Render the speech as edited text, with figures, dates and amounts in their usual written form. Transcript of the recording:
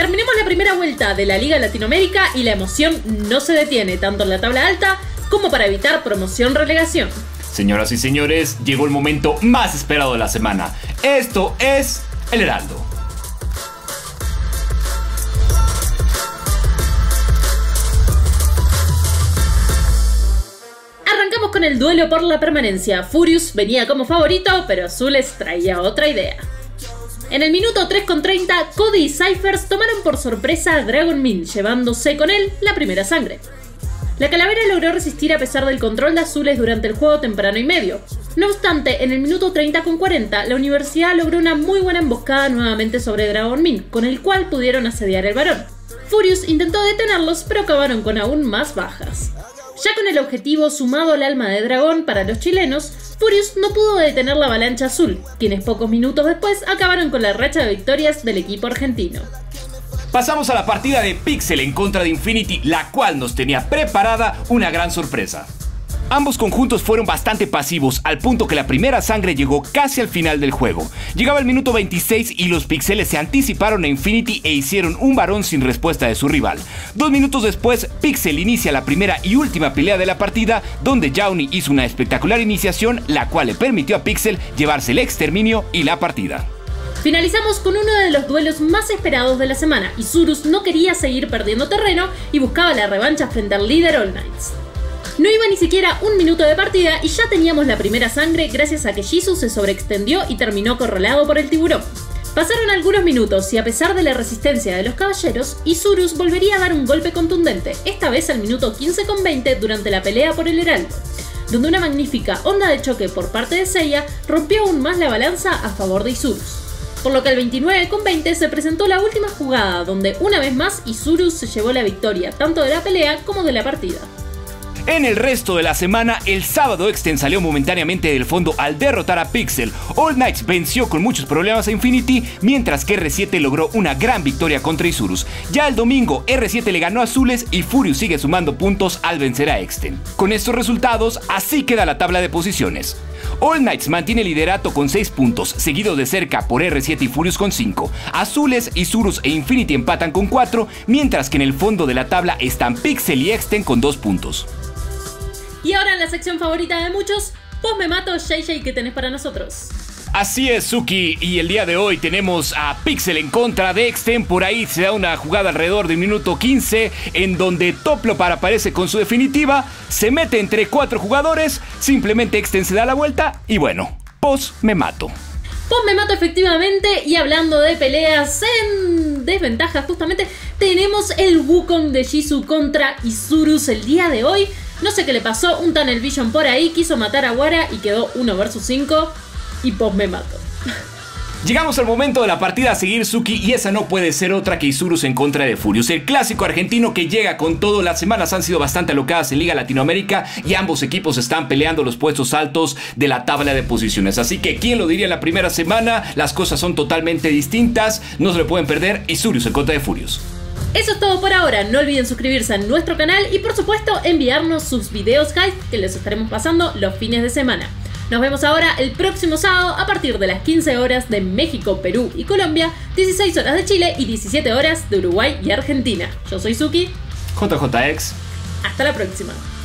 Terminemos la primera vuelta de la Liga Latinoamérica y la emoción no se detiene, tanto en la tabla alta como para evitar promoción-relegación. Señoras y señores, llegó el momento más esperado de la semana. Esto es El Heraldo. Arrancamos con el duelo por la permanencia. Furious venía como favorito, pero Azules traía otra idea. En el minuto 3:30, Cody y Cyphers tomaron por sorpresa a Dragonmin, llevándose con él la primera sangre. La calavera logró resistir a pesar del control de Azules durante el juego temprano y medio. No obstante, en el minuto 30:40, la universidad logró una muy buena emboscada nuevamente sobre Dragonmin, con el cual pudieron asediar el varón. Furious intentó detenerlos, pero acabaron con aún más bajas. Ya con el objetivo sumado al alma de dragón para los chilenos, Furious no pudo detener la avalancha azul, quienes pocos minutos después acabaron con la racha de victorias del equipo argentino. Pasamos a la partida de Pixel en contra de Infinity, la cual nos tenía preparada una gran sorpresa. Ambos conjuntos fueron bastante pasivos, al punto que la primera sangre llegó casi al final del juego. Llegaba el minuto 26 y los pixeles se anticiparon a Infinity e hicieron un varón sin respuesta de su rival. 2 minutos después, Pixel inicia la primera y última pelea de la partida, donde Yawny hizo una espectacular iniciación, la cual le permitió a Pixel llevarse el exterminio y la partida. Finalizamos con uno de los duelos más esperados de la semana. Isurus no quería seguir perdiendo terreno y buscaba la revancha frente al líder All Knights. No iba ni siquiera un minuto de partida y ya teníamos la primera sangre gracias a que Jisoo se sobreextendió y terminó acorralado por el tiburón. Pasaron algunos minutos y a pesar de la resistencia de los caballeros, Isurus volvería a dar un golpe contundente, esta vez al minuto 15:20 durante la pelea por el Heraldo, donde una magnífica onda de choque por parte de Seiya rompió aún más la balanza a favor de Isurus. Por lo que al 29:20 se presentó la última jugada, donde una vez más Isurus se llevó la victoria tanto de la pelea como de la partida. En el resto de la semana, el sábado Exten salió momentáneamente del fondo al derrotar a Pixel. All Knights venció con muchos problemas a Infinity, mientras que R7 logró una gran victoria contra Isurus. Ya el domingo, R7 le ganó a Azules y Furious sigue sumando puntos al vencer a Exten. Con estos resultados, así queda la tabla de posiciones. All Knights mantiene el liderato con 6 puntos, seguido de cerca por R7 y Furious con 5. Azules, Isurus e Infinity empatan con 4, mientras que en el fondo de la tabla están Pixel y Exten con 2 puntos. Y ahora en la sección favorita de muchos, Post Me Mato, JJ, ¿qué tenés para nosotros? Así es, Suki, y el día de hoy tenemos a Pixel en contra de Exten. Por ahí se da una jugada alrededor de minuto 15 en donde Toplopar aparece con su definitiva, se mete entre 4 jugadores, simplemente Exten se da la vuelta y bueno, Post Me Mato. Post Me Mato efectivamente, y hablando de peleas en desventaja justamente, tenemos el Wukong de Jisoo contra Isurus el día de hoy. No sé qué le pasó, un Tunnel Vision por ahí, quiso matar a Wara y quedó 1 vs 5 y Post Me Mato. Llegamos al momento de la partida a seguir, Suki, y esa no puede ser otra que Isurus en contra de Furious, el clásico argentino que llega con todo. Las semanas han sido bastante alocadas en Liga Latinoamérica y ambos equipos están peleando los puestos altos de la tabla de posiciones, así que quién lo diría en la primera semana, las cosas son totalmente distintas, no se lo pueden perder. Isurus en contra de Furious. Eso es todo por ahora, no olviden suscribirse a nuestro canal y por supuesto enviarnos sus videos hype que les estaremos pasando los fines de semana. Nos vemos ahora el próximo sábado a partir de las 15 horas de México, Perú y Colombia, 16 horas de Chile y 17 horas de Uruguay y Argentina. Yo soy Suki. JJX. Hasta la próxima.